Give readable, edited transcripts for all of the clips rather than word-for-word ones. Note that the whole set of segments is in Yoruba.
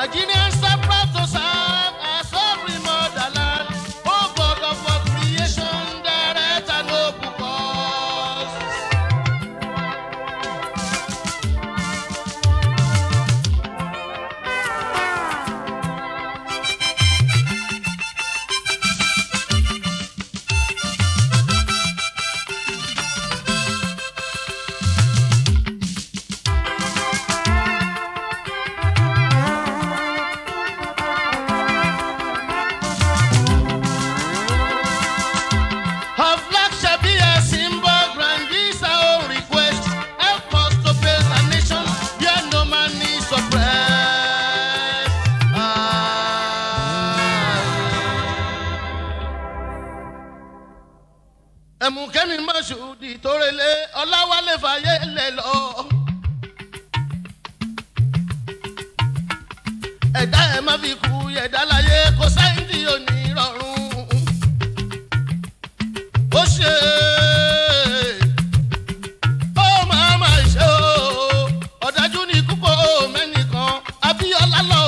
Nigerians are proud to serve our sovereign motherland. Oh God of our creation, direct and noble cause. Ẹ̀mùkẹ́mi Mọ́ṣúdì Tórelé Ọláwálé fàyè lẹ̀ lọ. Ẹ̀dá ẹ̀ má fi kú yẹ̀dá láyé kò sáyẹ́ǹdì òní rọrùn. Ó ṣe ó máa ṣe o ọ̀dájú ní kúkọ́ mẹ́nìkan Abíọ́lá lọ.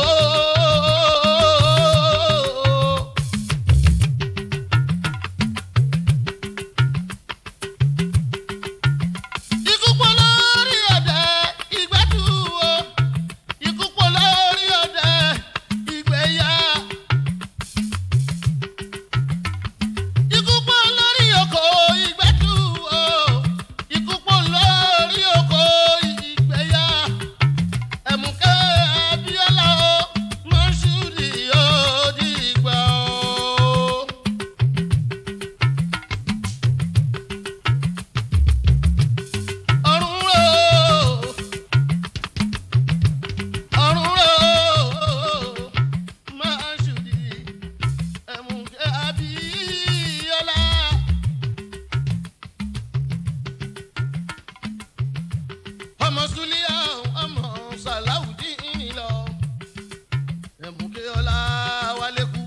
Ọmọ Súlíà ọmọ Sàláùdín lọ Ẹ̀mùkẹ́ Ọláwálé kú.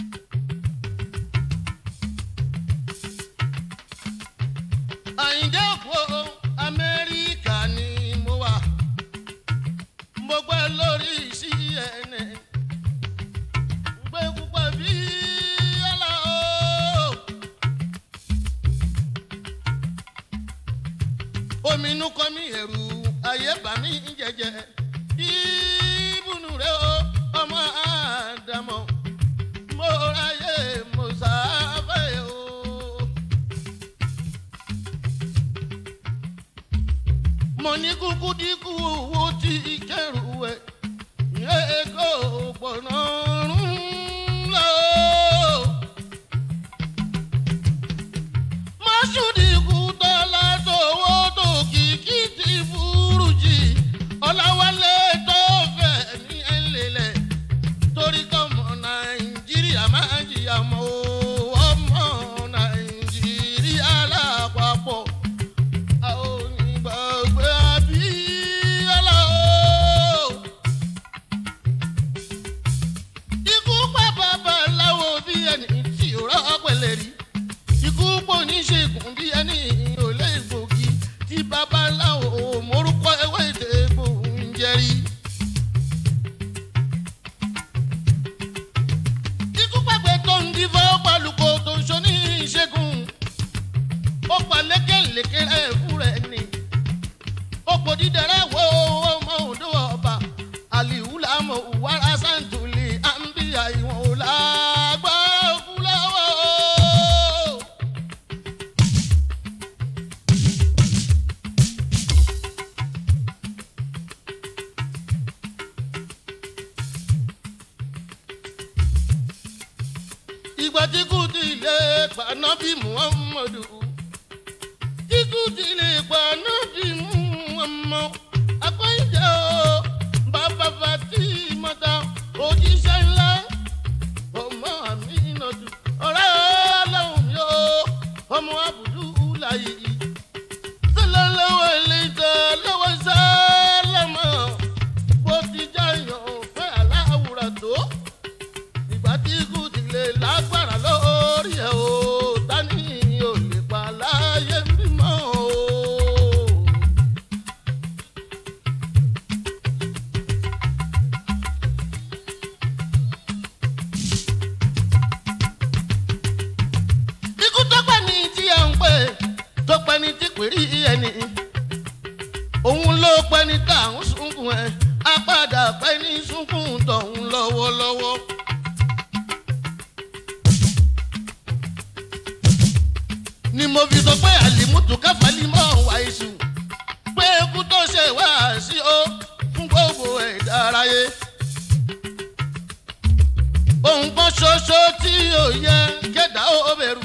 Àyìndé òkú Amẹ́ríkà ni mo wà mo gbọ́ lórí CNN gbé púpọ̀ bí ọlá o. Omi inú kọ́ mi ẹ̀rù ayé bá mi jẹjẹ ìbùnú rẹ o ọmọ Ádámọ̀ mo ráyè mo sáfẹ́ o. Mo ní kúkú dínkù owó tí kẹrù ẹ̀ ẹ̀ẹ́kọ́ pọ̀nà rún lọ. Mọ́ṣúdì kú tọ́lá tówó tó kìkì ti burújì Ọláwálé tó fẹ́ ní ẹ̀lẹ́lẹ̀ torí kọ́mọ Nàìjíríà máa jìyà mọ́ ọmọ Nàìjíríà lápapọ̀. Àwọn onígbàgbé Abíọ́lá o. Ikú pa babaláwo bí ẹni tí ò rọ́pẹ̀lẹ̀ rí. Ikú pọ̀ níṣègùn bí ẹni ò lè gbòógì tí babaláwo morúkọ ewé ìdèbò ń jẹrí. Ikú pàgbẹ́ tó ń dífá ó palùkò tó ń ṣoní ìṣègùn. Ó pa lékèlékè rẹ̀ fún rẹ̀ ni. Ó pò dídẹ̀rẹ̀ wo ọmọ òdò ọba. Àlìhù làmọ̀ wàrà sàǹtùlì àǹbíyà ìwọ̀n ò lágbára òkú lọ́wọ́. Ìgbà tí kú ti lè pa Nábì Muhammadu. Ikú ti lè pa Nábì Muhammad. Akọ́yìnjẹ́ o, bàbá Fatimata, òjíṣẹ́ ńlá, ọmọ Aminatu, ọ̀rẹ́ Ọlọ́run mi o, ọmọ Abdullahi. Sallallahu alaihi wa sallam, bó ti jáyàn fẹ́ aláwùrà tó. Ìgbà tí ikú ti lè lágbára lórí ẹ̀ o, tani ò lè pa láyé mímọ́ o. òun ló pẹ́ ní tàún sunkún ẹ̀ apádà pẹ́ ní sunkún tọ̀hún lọ́wọ́lọ́wọ́. ni mo fi sọ pé àlìmútù káfálímọ̀ wá iṣu pé ikú tó ṣe wá sí ó fún gbogbo ẹ̀dá aráyé. ohun kan ṣoṣo tí ò yẹ kẹ́dá ó bẹ̀rù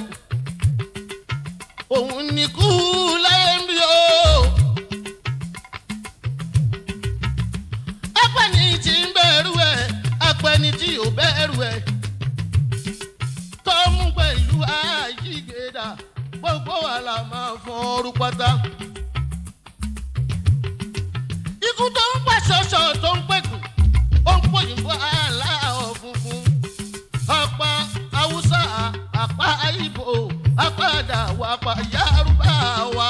òun ni kú láyé ń bí o. apẹ́ni tí ń bẹ̀rù ẹ̀ apẹ́ni tí ò bẹ̀rù ẹ̀ tó mú pẹ̀lú àyígbéda gbogbo wa la máa fọ́n ọrú pátá. ikú tó ń pẹ́ ṣọ̀ṣọ̀ tó ń pẹ́kù ó ń pòyìnbó aláwọ̀ funfun apá haúsá apá ìbò apá dàwọ̀ apá Yorùbá wa.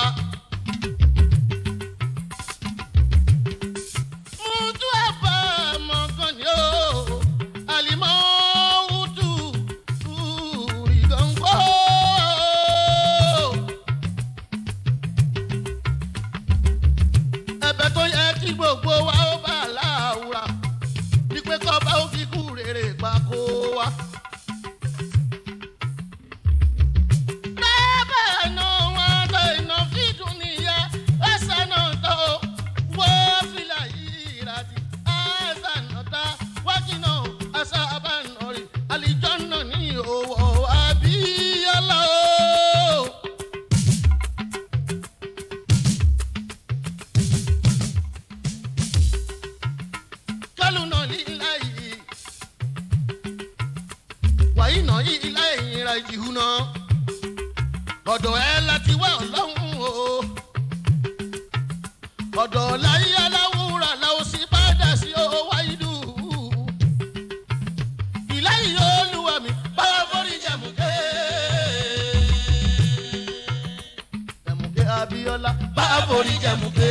mutu apá mọ̀gàn ni ó àlìmọ́ wúdú ìgàngbọ́. ẹ̀bẹ̀ tó yẹ kí gbogbo wa ó bá láwùrà ní pé kọ́ bá ó fi kú rere pa kó wa. ọ̀dọ̀ ẹ láti wá ọlọ́run o ọ̀dọ̀ láyé aláwùrà làwọn sì bá dà sí owó wáyídù ìláyìí olúwa mi bá forí jẹ̀mùkẹ́ Abíọ́lá bá forí jẹ̀mùkẹ́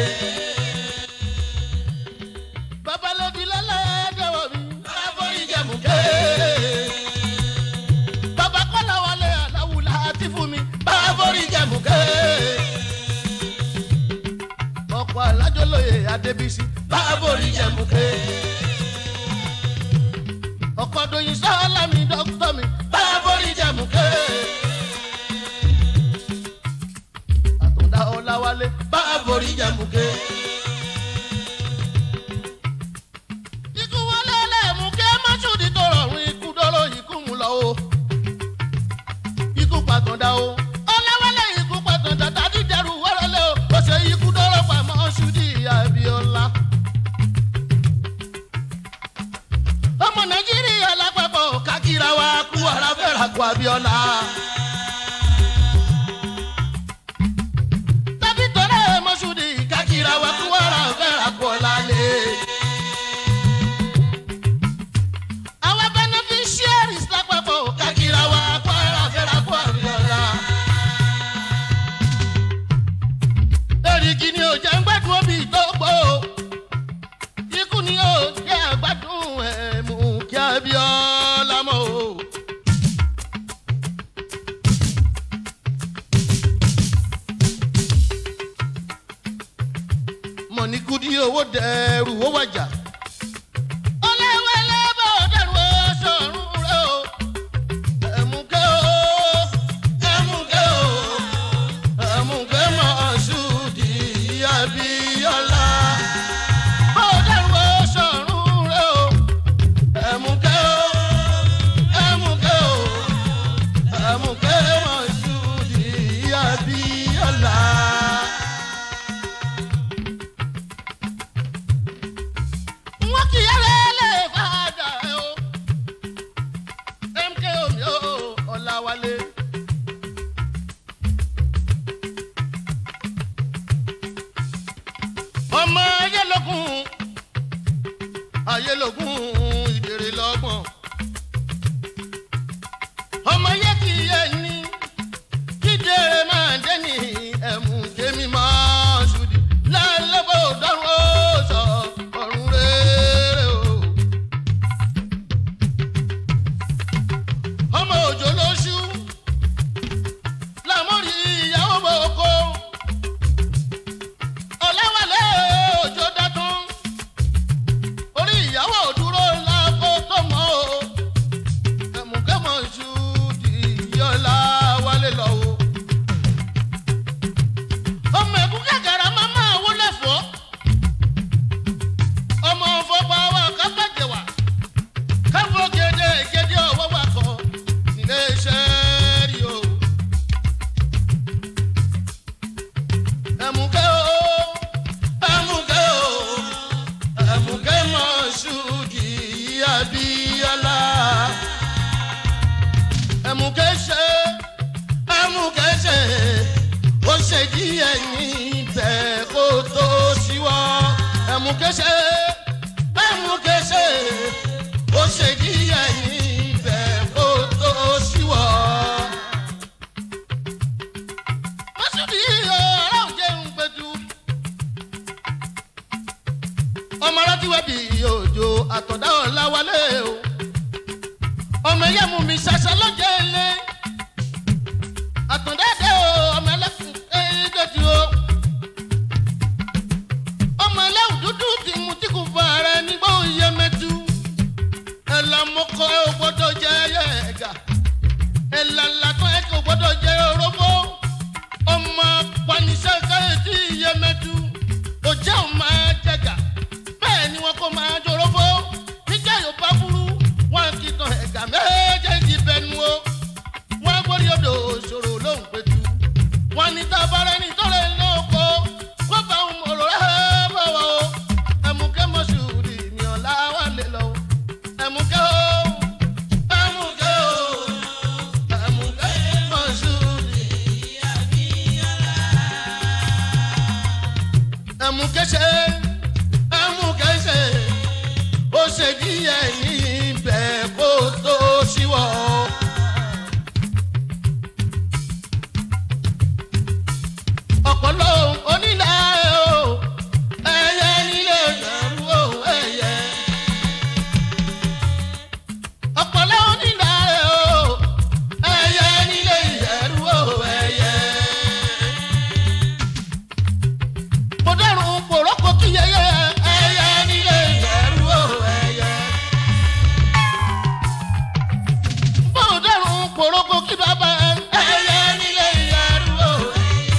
babalódi lálẹ́dẹ̀wọ̀ mi bá forí jẹ̀mùkẹ́. ọ̀pọ̀ alájọlóye Adébísí báborí jẹ̀mùkẹ́. ọkọ̀ Dòyìn Sálámì dókítà mi báborí jẹ̀mùkẹ́. Àtúndá Ọláwálé báborí jẹ̀mùkẹ́. ikú wọlé lẹ́mùkẹ́ Mọ́ṣúdì tó rọrùn ikú dọ́rọ̀ ikú mú lọ o. ikú pàtàndá o. Abíọ́lá ọmọ Nàìjíríà lápapọ̀ kákìrà wa kú ara fẹ́ra kú Abíọ́lá. tàbí tọ́lẹ̀ Mọ́ṣúdì kákìrà wa kú ara fẹ́ra kú Ọlálé. àwọn beneficiaries lápapọ̀ kákìrà wa kú ara fẹ́ra kú Abíọ́lá. èrìgì ni ò jẹ́ ń gbẹ́dùn omi tó gbó ikú ni ó jẹ́ àgbàdùn ẹ̀mú kí Abíọ́lá mọ́ o. mọ̀ ní kúdí owó dẹrù ó wájà. ọlẹ́wẹ́lẹ́ bá dẹrù ó sọ̀rùn rẹ̀ o. ẹ̀mùkẹ́ o ẹ̀mùkẹ́ o ẹ̀mùkẹ́ Mọ́ṣúdì Abíọ́lá. ọmọ ayélógún ìdèrè lọ́gbọ̀n ọmọ yẹ kì í yẹ ní kídèrè máa dé ní ẹ̀mú kémi Mọ́ṣúdì lálẹ́bọ̀ dọ́rùn ó sọ ọ̀run rere o. ọmọ òjò lóṣù lámórí ìyàwó bòkó Ọláwálé. ẹ̀mùkẹ́sẹ̀ ẹ̀mùkẹ́sẹ̀ ó ṣe díẹ̀ níbẹ̀ kó tó ṣíwọ́. Mọ́ṣúdì ọ̀rọ̀ òjé ń gbẹdú. Ọmọ arátíwẹ́ bí òjò àtọ̀dá ọ̀la wálé o. Ọmọ ẹ̀yẹ́ mú mi ṣaṣa lọ́jọ́ ilé. Àtọ̀dá dé o ọmọ ẹlẹ́kùn ẹ̀ẹ́dẹ́dì o. Ọmọ ẹlẹ́wù dúdú ti mú tí kò fa ara nígbà òye mẹ́tú. Ẹ̀là mọ́kọ́ ẹ̀ ò gbọ́dọ̀ jẹ́ ẹ̀gà. Ẹ̀là làtọ́ ẹ̀ kò gbọ́dọ̀ jẹ́ orógbó. Ọmọ panisẹ́ káyọ̀ tí iye mẹ́tú. Òjẹ́ ò máa jẹ̀gà. Bẹ́ẹ̀ ni wọn kò máa jorógbó. Níjà yóò bá burú. Wọ́n kì í tan ẹ̀gà méjèèjì bẹnu o. Wọ́n gbórí odò òṣòro lóhùn pẹ̀tù. Wọ́n ní tábàárẹ̀ ní tọ́lẹ̀ lóko. Wọ́n bá ń mọ̀rọ̀ rẹ̀ bọ̀wọ̀ o. Ẹ̀mùkẹ́ Mọ́ṣúdì mi ọ̀la wà lé lọ. Ẹ̀mùkẹ́ o. Ẹ̀mùkẹ́ o. Ẹ̀mùkẹ́ Mọ́ṣúdì. Ẹ̀mùkẹ́ ṣe. Ẹ̀mùkẹ́ ṣe. Ó ṣe díẹ̀ níbẹ̀ kó tó ṣíwọ́. Ọ̀pọ̀lọ́ onílà o, ẹyẹ nílé ìyẹ̀rú o, ẹyẹ. Ọ̀pọ̀lọ́ onílà o, ẹyẹ nílé ìyẹ̀rú o, ẹyẹ. Mo dẹ́rùn pòrókò kí yẹyẹ, ẹyẹ nílé ìyẹ̀rú o, ẹyẹ. Mo dẹ́rùn pòrókò kí bàbá ẹyẹ nílé ìyẹ̀rú o, ẹyẹ.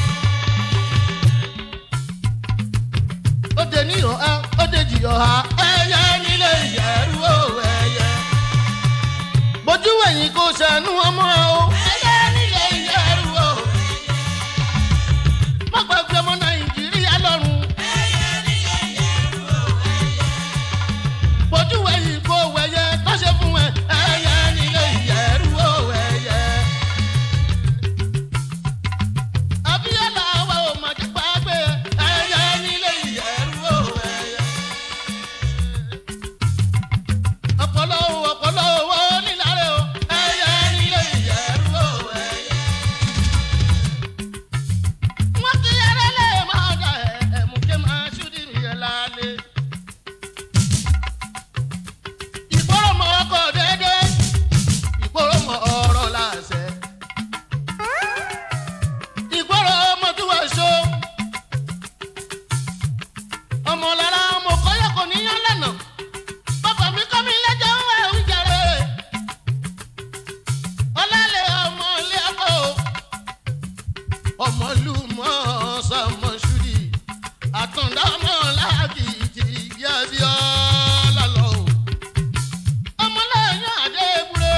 Ode ní ọ̀há, ode jì ọ̀há, ẹyẹ nílé ìyẹ̀rú o, ẹyẹ. Bójú ẹ̀yìn kò ṣàánú ọmọ o, ẹyẹ nílé ìyẹ̀rú o, ẹyẹ. Má gbàgbé ọmọ Nàìjíríà lọ́rùn, ẹyẹ nílé ìyẹ̀rú o, ẹyẹ. Bójú ẹ̀yìn kò wẹ̀yẹ tó ṣe fún ẹ, ẹyẹ nílé ìyẹ̀rú o, ẹyẹ. Abíọ́lá wa ò mà jẹ́ pàgbé, ẹyẹ nílé ìyẹ̀rú o, ẹyẹ. Ọ̀pọ̀lọ́ owó níláre o, ẹyẹ nílé ìyẹ̀rú o, ẹyẹ. Wọ́n ti yẹrẹ lé máa dà Ẹ̀mùkẹ́ Mọ́ṣúdì mi yẹn lálé. Ìgboro mọ ọkọ̀ dédé, ìgboro mọ ọ̀rọ̀ láṣẹ. Ìgboro mọ tí wọ́n so. Ọmọ lára ọmọ kọ́yọ̀ kò níyàn lẹ́nà. Bàbá mi kọ́ mi lẹ́jọ́ ẹ̀hún jàre. Ọlálẹ̀ ọmọ ilé ọkọ̀ o. Ọmọlúmọ Mọ́ṣúdì. Àtúndá ọmọ láàkìtì yá bí ọlá lọ o. Ọmọ lẹ́yìn Adébúré.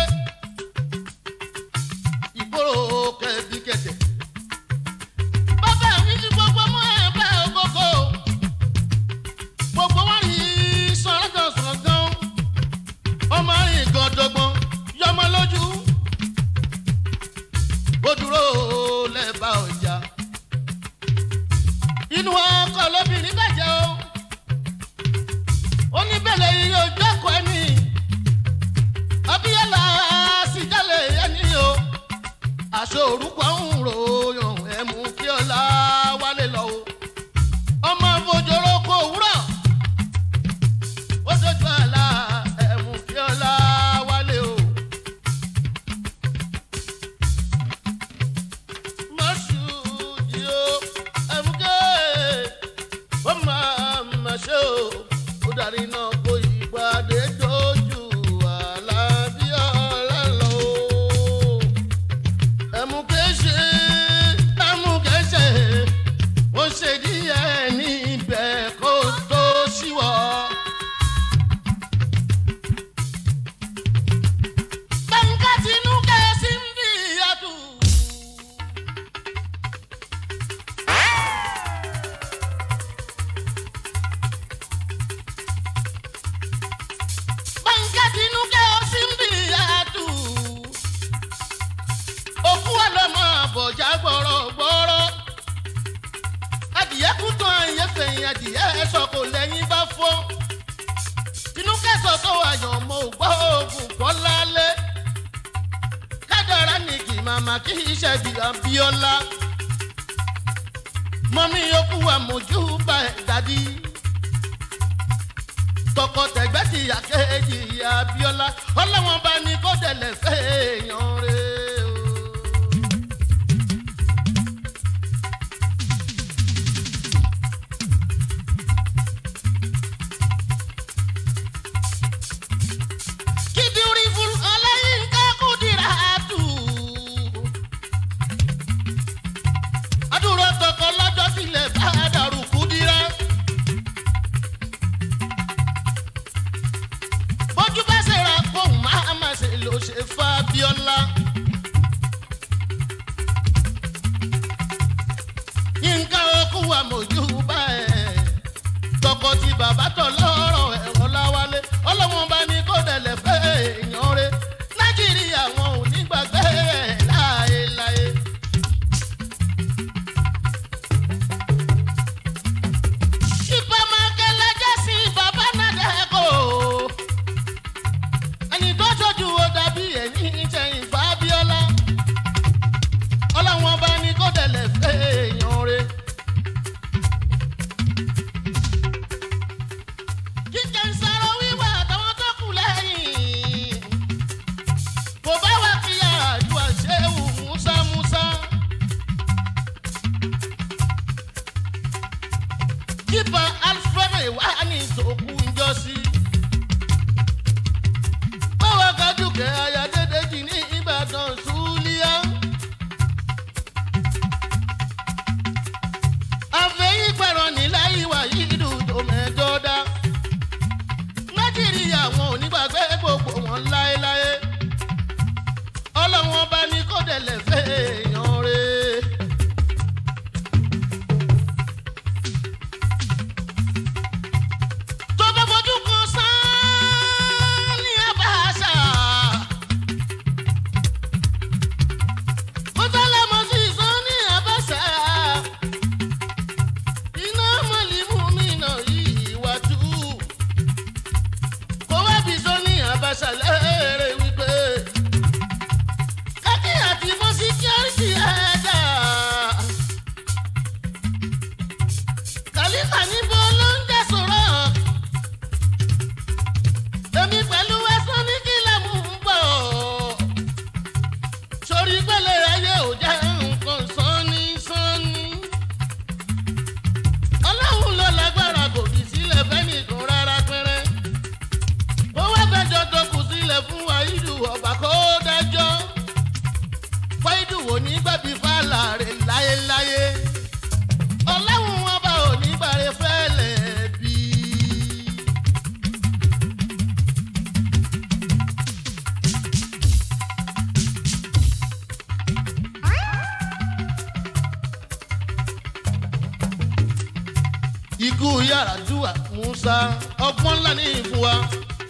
Ìgboro kẹ̀bí kẹ̀tẹ̀. Bàbá mi ti gbogbo mọ́ ẹ̀bẹ̀ ògógó. Gbogbo wọn rí sọ̀rọ̀gàn. Ọmọ rìn gọ̀dọ̀gbọ̀n yọmọ lójú. Ó dúró lẹ́bàá ọjà. Inú ọkọ̀ lóbìnrin bàjẹ́ o. Ó ní bẹ̀lẹ̀ iye ojú ọkọ̀ ẹni. Abíọ́lá sì jálè ẹni o. Aṣọ orúkọ ń ròyàn Ẹ̀mùkẹ́ọlá wálé lọ o. Ọmọ fojoro kò wúrọ̀. Ó dojú àlá Ẹ̀mùkẹ́ọlá wálé o. Mọ́ṣúdì o, Ẹ̀mùkẹ́, ó máa ma ṣe o. Ó darí náà kó ìpàdé dojú àlá Abíọ́lá lọ o. Ẹ̀mùkẹ́ ṣe, Ẹ̀mùkẹ́ ṣe, ó ṣe díẹ̀ níbẹ̀ kó tó ṣíwọ́. Bẹ́ńkà Tinúkẹ́ sí ń bí ìyàtú. Bẹ́ńkà Tinúkẹ́ sí ń bí ìyàtú. Òkú ọlọ́mọ àbọ̀já gbọ̀rọ̀gbọ̀rọ̀. Adìyẹ kú tán àyè fẹ̀yìn adìyẹ ẹ̀ṣọ́ kò lẹ́yìn bá màmá kì í ṣe bí Abíọ́lá mọ́mí yòókù àmójú bá ẹ̀ dádì tọkọtẹ̀gbẹ́ ti yà kéjì Abíọ́lá ọlọ́wọ́n bá ní kó dẹ̀lẹ̀ fẹ́ èèyàn rẹ̀ o. Fábíọ́lá Yínká okú àmójú bá ẹ̀ tọkọ tí bàbá tọ̀ lọ́rọ̀ ẹ̀rọ láwálé ọlọ́wọ́n bá ní kó dẹ̀lẹ̀ fẹ́ èèyàn rẹ̀ Nàìjíríà wọn ò ní gbàgbé ẹ̀ láéláé. ìpamọ́kẹ́lẹ́ jẹ́ sí bàbá Nàdẹ́kọ̀ ẹni tó tójú ó dàbí ẹ̀yìn ìtẹ̀yìn Fábíọ́lá ọlọ́wọ́n bá ní kó dẹ̀lẹ̀ fẹ́ èèyàn rẹ̀. kíkẹ́ ń sọ̀rọ̀ wíwà àtàwọn tó kù lẹ́yìn kò bá wà kí àdúrà ṣéwù Músá. kípa Alfred wà ní ìtòkù ńjọ́sí. Dúkẹ́ Ayádédèjì ní Ìbàdàn Súlíà. àfẹ́yìn pẹ̀rọ nílẹ̀ ìwà yìí dùdò mẹ́jọ dá. Nàìjíríà wọn ò ní gbàgbé gbogbo wọn láéláé. Ọlọ́wọ́n bá ní kó dẹ̀lẹ̀ fẹ́ èèyàn rẹ̀. tó bá fojú kan sáá ní Abacha. Ṣàlẹ́rẹ̀ wípé kákí àti fún síkírítì ẹ̀dá Khalifa níbo ló ń jẹ́ sọ̀rọ̀ èmi pẹ̀lú ẹ̀sán ní kí lẹ́mú ń bọ̀ sórí pẹ̀lẹ́ ayé ò jẹ́ nǹkan sánni Ọlọ́run ló lágbára kò fi sílẹ̀ fẹ́ nìkan rárá pẹ́rẹ́ tó kù sílẹ̀ fún Wáídù ọba kó dájọ́ Wáídù ò ní gbàbí fàlà rẹ̀ láyéláyé Ọlọ́run ọba ò ní gbàre fẹ́lẹ̀ bí. ikú Yar'Adua Músá ọgbọ́n ńlá ní ìfún wa.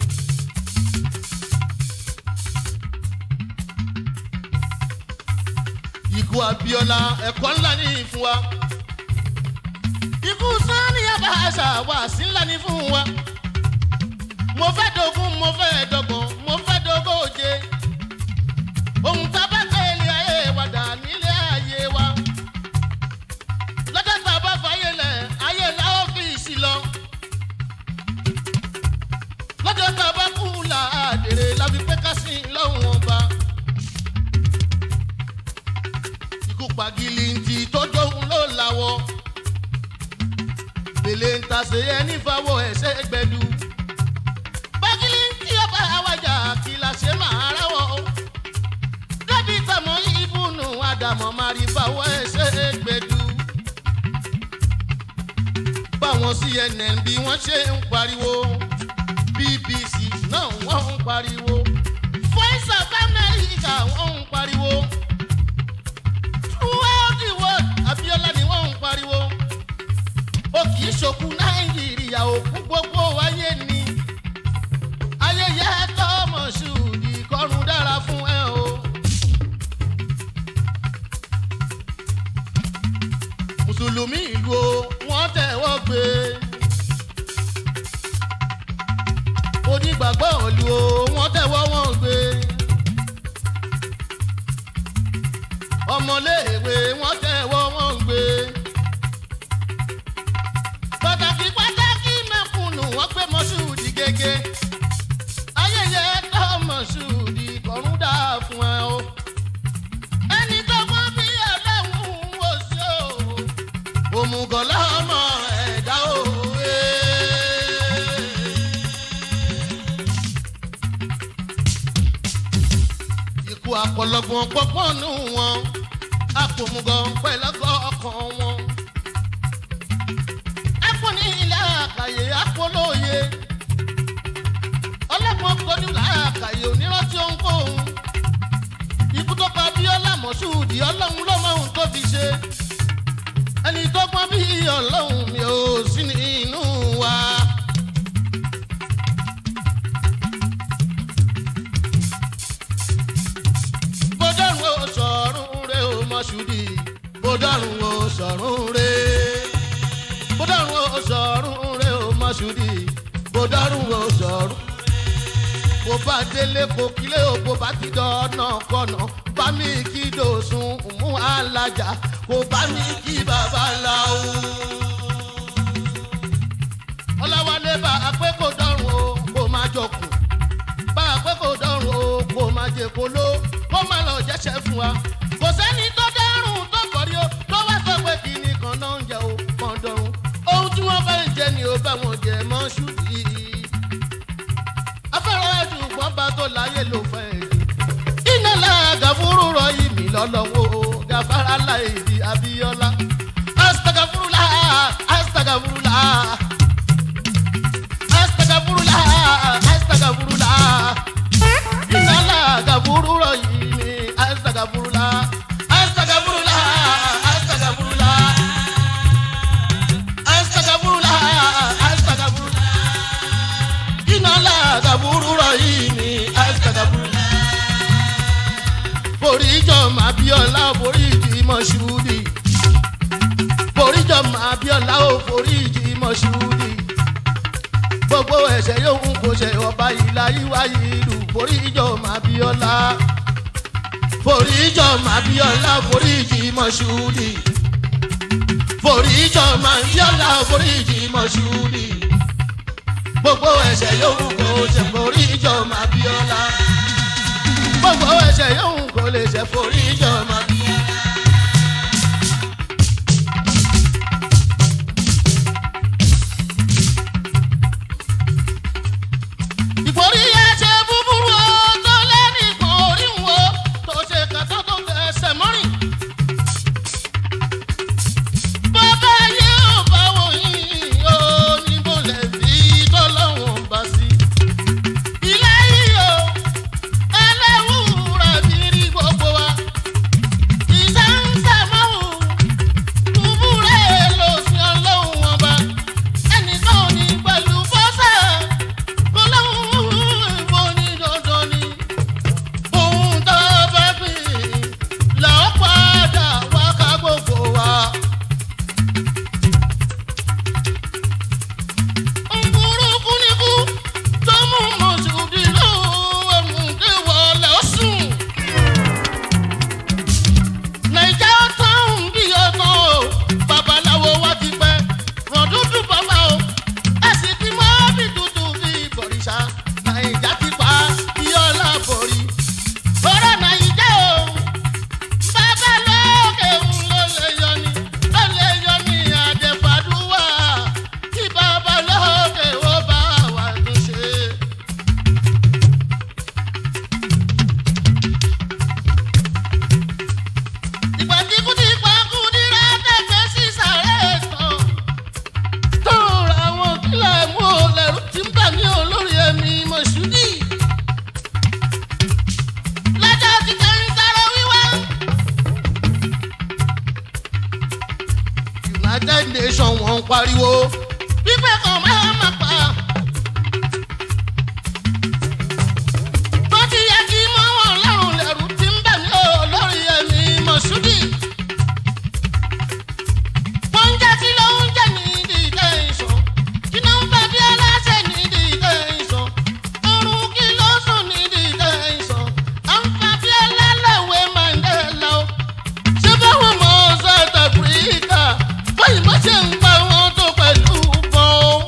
ikú Abíọ́lá ẹ̀kọ́ ńlá ní fún wa. ikú Sani Abacha wàásí ńlá ní fún wa. mo fẹ́ dogun mo fẹ́ dọ́gbọ̀n mo fẹ́ dógóje. ohun tá a bá fẹ́ ilé ayé wa dà nílé ayé wa. lọ́jọ́ tá a bá fàyè lẹ̀ ayé la ó fi sí lọ. lọ́jọ́ tá a bá kú là á dèrè la fi pé ká sí lọ́hùn ọba. pàgìlìntì tọ́jọ́ ń lò láwọ̀ bèlè ń tàṣe ẹni fáwọ̀ ẹ̀ṣẹ́ gbẹ̀dú pàgìlìntì ọba àwàjà kí la ṣe máa ráwọ̀ dábì tàmọ́ ìbùnú àdàmọ́ máa rí fáwọ̀ ẹ̀ṣẹ́ gbẹ̀dú báwọn CNN bí wọ́n ṣe ń pariwo BBC náà wọ́n ń pariwo Voice of America wọ́n ń pariwo. Abíọ́lá ni wọ́n ń pariwo ó kì í ṣokú Nàìjíríà òkú gbogbo ayé ni ayẹyẹ tọmọ ṣùdì kọrùn dára fún ẹ o. Mùsùlùmí ìlú o wọ́n tẹ̀wọ́ gbé onígbàgbọ́ ìlú o wọ́n tẹ̀wọ́ wọn gbé ọ̀pọ̀lọpọ̀ pọ́pọ́n nù wọn àpòmùgọ̀ pẹ̀lọ́gọ́ ọkàn wọn. ẹkùn ní ilé àkàyè àpòlóye ọlọ́gbọ́n kojú làákàyè onírọ́tí ohunkóhun. ikú tó pa Bíọ́lá Mọ̀ṣúùdì ọlọ́run ló mọ ohun tó fi ṣe. ẹni tó gbọ́n bí ọlọ́run mi ò sí nínú wa. bọ́dọ̀rùn ó sọ̀rùn rẹ̀ ó Mọ̀ṣúùdì bọ́dọ̀rùn ó sọ̀rùn rẹ̀. bọ́dọ̀rùn ó sọ̀rùn rẹ̀ ó Mọ̀ṣúùdì bọ́dọ̀rùn ó sọ̀rùn. bó bá délé kò kílé o bó bá ti dọ̀nà kọ̀nà bá mi kí dòsùn mú alájà kò bá mi kí bàbá ńlá o. ọlọ́wálé bá a pé kò dọ̀rùn o kò má jọkùn bá a pé kò dọ̀rùn o kò má jẹ kóló kó má lọ jẹ́sẹ̀ fún wa. kò sẹ́ni tó dẹ́rùn tó kọ̀rí o tó wá sọ pé kíní kan náà ń jẹ o kàn dọ̀rùn. ohun tí wọ́n fẹ́ ń jẹ ni ó bá wọn jẹ Mọ̀ṣúùdì. afẹ́rẹ́ ṣùgbọ́n bá tó láyé ló fẹ́ jù. iná làgà fúru rọ ìmì lọ́lọ́wọ́ gàfárá láìdí Abíọ́lá. astagafurula astagafurula astagafurula astagafurula. iná làgà fúru rọ ìmì astagafurula astagafurula astagafurula astagafurula astagafurula. iná làgà fúru rọ ìmì astagafurula. foríjọ Abíọ́lá foríjì Mọ̀ṣúùdì foríjọ Abíọ́lá ò foríjì Mọ̀ṣúùdì. gbogbo ẹ̀ṣẹ̀ yòówù kò ṣe ọba ìlà ìwà ìlú foríjọ Abíọ́lá foríjọ Abíọ́lá foríjì Mọ̀ṣúùdì foríjọ Abíọ́lá foríjì Mọ̀ṣúùdì. gbogbo ẹ̀ṣẹ̀ yòówù kò ṣe foríjọ Abíọ́lá gbogbo ẹ̀ṣẹ̀ yòówù kò lè ṣe foríjọ Abíọ́lá. ìforí ẹ̀ṣẹ̀ búburú o tó lẹ́nìkan orí wo tó ṣe kàtó tó fẹsẹ̀ mọ́rìn. bàbá yóò bá wọ̀nyí o níbo lè fi tọ́lọ́wọ̀n bá sí. ilé yìí o ẹlẹ́wùrà bírí gbogbo wa. ìsáǹsàmáwò búburú ló sí ọlọ́run ọba. ẹnìkan ò ní pẹ̀lú bọ́sà kọ́lọ́hún ìbò ní dandan ni. ohun tó bá gbìn làó padà wá ká gbogbo wa. burúkú ni kú tó mú Mọ̀ṣúùdì lọ́wọ́ ẹ̀mùdé wọlé ó sùn. nàìjà tán bí ọtán o babaláwo wá ti pẹ́ ràn dúdú bàbá o ẹ̀sìn tí mo bí dúdú bí bọ̀rìṣà nàìjà ti pa Bíọ́lá borí. ọ̀rọ̀ nàìjà o bàbá lókè ń ló lè yọ ní àjẹfàdúwà kí bàbá lókè ó bá wà tún ṣe. ìgbà tí kú ti pa kú nírà tẹ̀gbẹ́ sí sàrẹ́ tán tó ra wọn kílẹ̀ mú o lẹ́rù tí ń bà ní olórí ẹ̀mí Mọ̀ṣúùdì. lọ́jọ́ ti kẹrin sáré wíwá. United Nations wọ́n ń pariwo pípẹ́ kan máa ma pa. bó ti yẹ kí mọ́ wọn lọ́rùn lẹ́rù tí ń bà ní olórí ẹ̀mí Mọ̀ṣúùdì. oúnjẹ tí ló ń jẹ ní ìdílé ìṣàn kí ló ń bá Bíọ́lá ṣe ní ìdílé ìṣàn oorun kí ló sùn ní ìdílé ìṣàn à ń fa Bíọ́lá lẹ́wẹ̀ Mandela o. ṣé báwọn mọ South Africa báyìí bá ṣe ń pa wọn tó pẹ̀lú bọ́n o.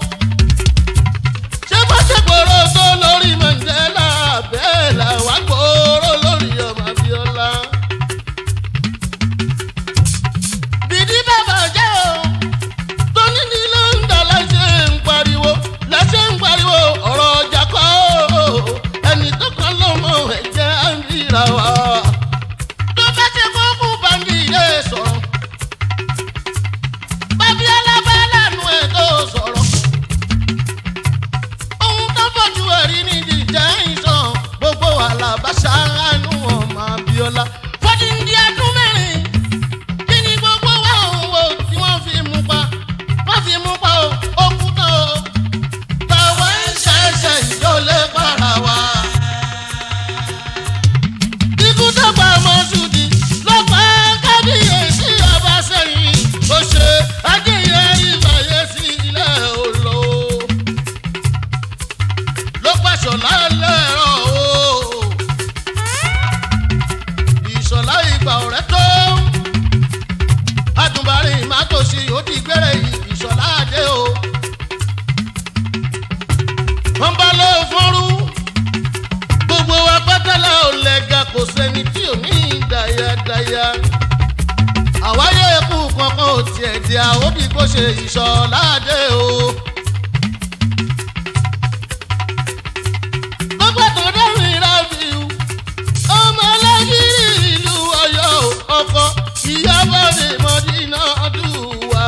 kò sẹ́ni tí ò ní dáyadáya. àwáyé ẹkú kankan ò tiẹ̀ di àwòdì kó ṣe ìṣọ̀ládé o. gbogbo tọ̀dọ̀ mi Rabiu ọmọ alágírí ìlú Ọ̀yọ́ ọkọ ìyábọ̀ ní Mọ̀dínà dùwà.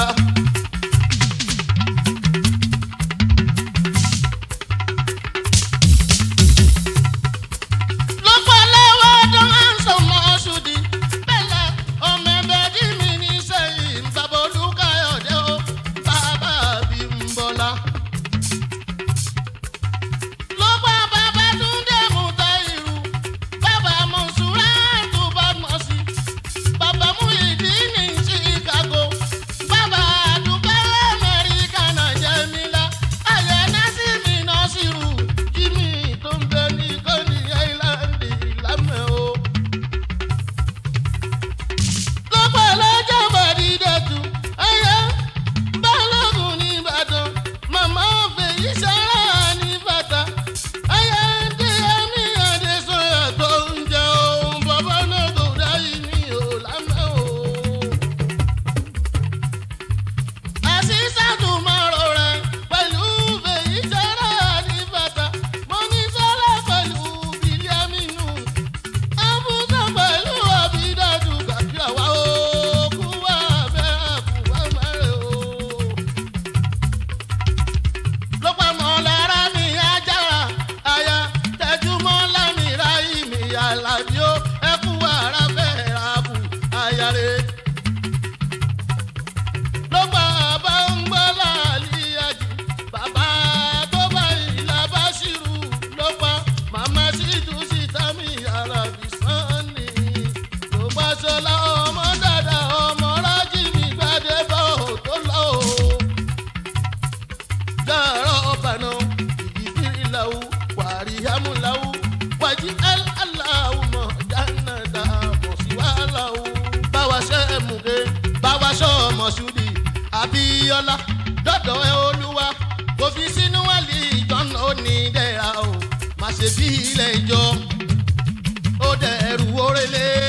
Abíọ́lá dọ́dọ̀ ẹ Olúwa kò fi sínú wàlí ìjọ́nà ó ní dẹ́ra o má ṣe bí ilẹ̀ ìjọ ó dẹ̀rù orélé.